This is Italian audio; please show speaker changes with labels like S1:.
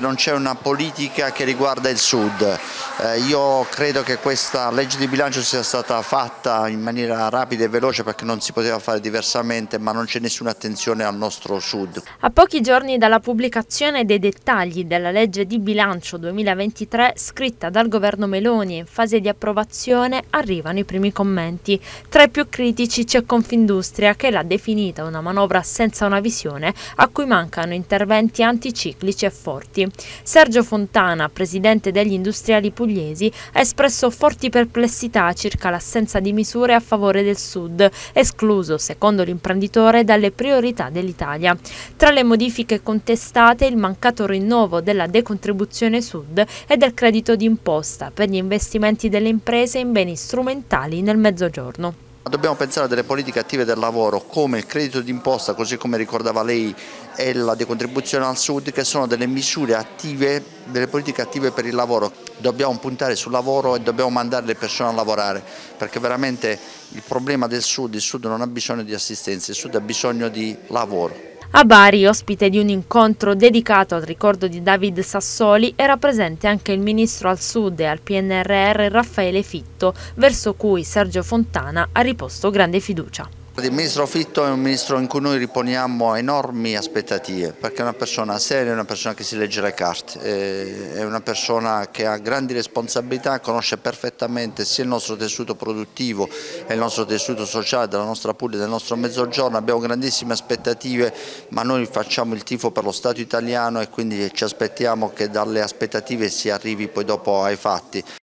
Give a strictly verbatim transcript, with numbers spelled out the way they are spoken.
S1: Non c'è una politica che riguarda il Sud. Eh, io credo che questa legge di bilancio sia stata fatta in maniera rapida e veloce perché non si poteva fare diversamente, ma non c'è nessuna attenzione al nostro Sud.
S2: A pochi giorni dalla pubblicazione dei dettagli della legge di bilancio duemilaventitré scritta dal governo Meloni in fase di approvazione arrivano i primi commenti. Tra i più critici c'è Confindustria, che l'ha definita una manovra senza una visione, a cui mancano interventi anticiclici e forti. Sergio Fontana, presidente degli industriali pugliesi, ha espresso forti perplessità circa l'assenza di misure a favore del Sud, escluso, secondo l'imprenditore, dalle priorità dell'Italia. Tra le modifiche contestate il mancato rinnovo della decontribuzione Sud e del credito d'imposta per gli investimenti delle imprese in beni strumentali nel Mezzogiorno.
S1: Dobbiamo pensare a delle politiche attive del lavoro come il credito d'imposta, così come ricordava lei, e la decontribuzione al Sud, che sono delle misure attive, delle politiche attive per il lavoro. Dobbiamo puntare sul lavoro e dobbiamo mandare le persone a lavorare, perché veramente il problema del Sud, il Sud non ha bisogno di assistenza, il Sud ha bisogno di lavoro.
S2: A Bari, ospite di un incontro dedicato al ricordo di David Sassoli, era presente anche il ministro al Sud e al P N R R Raffaele Fitto, verso cui Sergio Fontana ha riposto grande fiducia.
S1: Il ministro Fitto è un ministro in cui noi riponiamo enormi aspettative, perché è una persona seria, è una persona che si legge le carte, è una persona che ha grandi responsabilità, conosce perfettamente sia il nostro tessuto produttivo e il nostro tessuto sociale della nostra Puglia e del nostro Mezzogiorno. Abbiamo grandissime aspettative, ma noi facciamo il tifo per lo Stato italiano e quindi ci aspettiamo che dalle aspettative si arrivi poi dopo ai fatti.